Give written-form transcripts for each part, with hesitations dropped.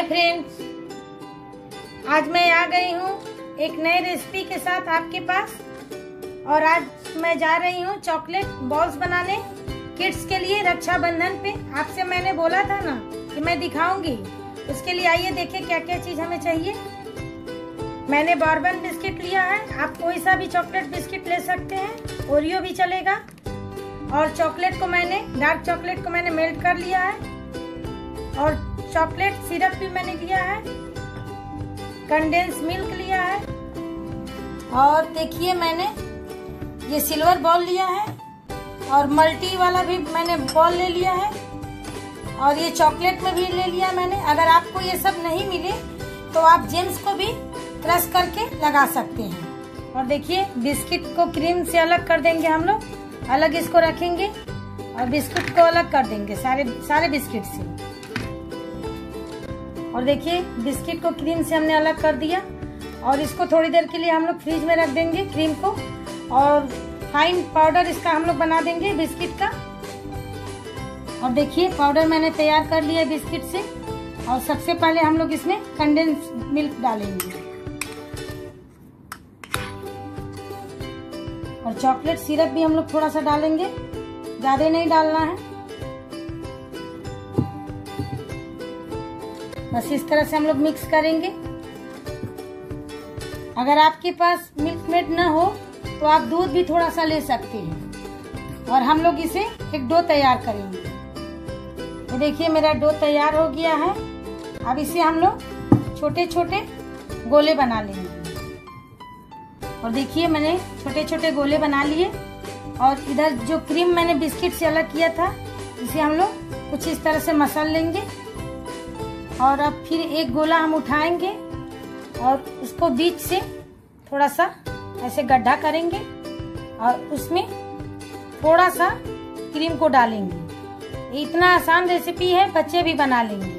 Hi friends, आज मैं आ गई हूँ एक नए रेसिपी के साथ आपके पास। और आज मैं जा रही हूँ चॉकलेट बॉल्स बनाने किड्स के लिए रक्षाबंधन पे। आपसे मैंने बोला था ना कि मैं दिखाऊंगी, उसके लिए आइए देखें क्या क्या चीज हमें चाहिए। मैंने बॉर्बन बिस्किट लिया है, आप कोई सा भी चॉकलेट बिस्किट ले सकते हैं, ओरियो भी चलेगा। और चॉकलेट को डार्क चॉकलेट को मैंने मेल्ट कर लिया है और चॉकलेट सिरप भी मैंने लिया है, कंडेंस मिल्क लिया है। और देखिए मैंने ये सिल्वर बॉल लिया है और मल्टी वाला भी मैंने बॉल ले लिया है और ये चॉकलेट में भी ले लिया मैंने। अगर आपको ये सब नहीं मिले तो आप जेम्स को भी क्रश करके लगा सकते हैं। और देखिए बिस्किट को क्रीम से अलग कर देंगे हम लोग, अलग इसको रखेंगे और बिस्कुट को अलग कर देंगे सारे बिस्किट से। और देखिए बिस्किट को क्रीम से हमने अलग कर दिया और इसको थोड़ी देर के लिए हम लोग फ्रिज में रख देंगे क्रीम को। और फाइन पाउडर इसका हम लोग बना देंगे बिस्किट का। और देखिए पाउडर मैंने तैयार कर लिया बिस्किट से। और सबसे पहले हम लोग इसमें कंडेंस मिल्क डालेंगे और चॉकलेट सिरप भी हम लोग थोड़ा सा डालेंगे, ज्यादा नहीं डालना है। बस इस तरह से हम लोग मिक्स करेंगे। अगर आपके पास मिल्क मेड न हो तो आप दूध भी थोड़ा सा ले सकते हैं। और हम लोग इसे एक डो तैयार करेंगे। तो देखिए मेरा डो तैयार हो गया है। अब इसे हम लोग छोटे छोटे गोले बना लेंगे। और देखिए मैंने छोटे छोटे गोले बना लिए। और इधर जो क्रीम मैंने बिस्किट से अलग किया था इसे हम लोग कुछ इस तरह से मसल लेंगे। और अब फिर एक गोला हम उठाएंगे और उसको बीच से थोड़ा सा ऐसे गड्ढा करेंगे और उसमें थोड़ा सा क्रीम को डालेंगे। इतना आसान रेसिपी है, बच्चे भी बना लेंगे।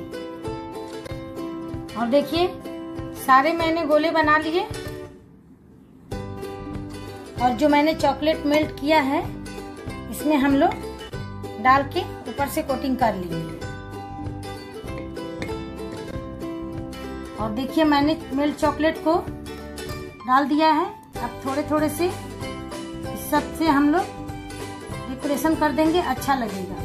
और देखिए सारे मैंने गोले बना लिए और जो मैंने चॉकलेट मेल्ट किया है इसमें हम लोग डाल के ऊपर से कोटिंग कर लेंगे। और देखिए मैंने मेल्ट चॉकलेट को डाल दिया है। अब थोड़े थोड़े से इस सब से हम लोग डेकोरेशन कर देंगे, अच्छा लगेगा।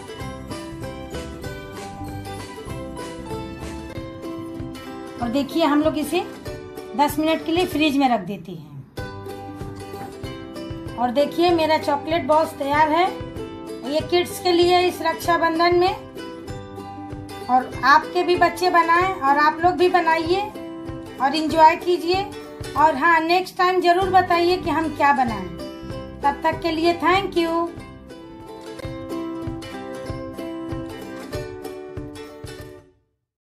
और देखिए हम लोग इसे 10 मिनट के लिए फ्रिज में रख देते हैं। और देखिए मेरा चॉकलेट बॉल्स तैयार है। ये किड्स के लिए इस रक्षाबंधन में। और आपके भी बच्चे बनाएं और आप लोग भी बनाइए और एंजॉय कीजिए। और हाँ, नेक्स्ट टाइम जरूर बताइए कि हम क्या बनाएं। तब तक के लिए थैंक यू।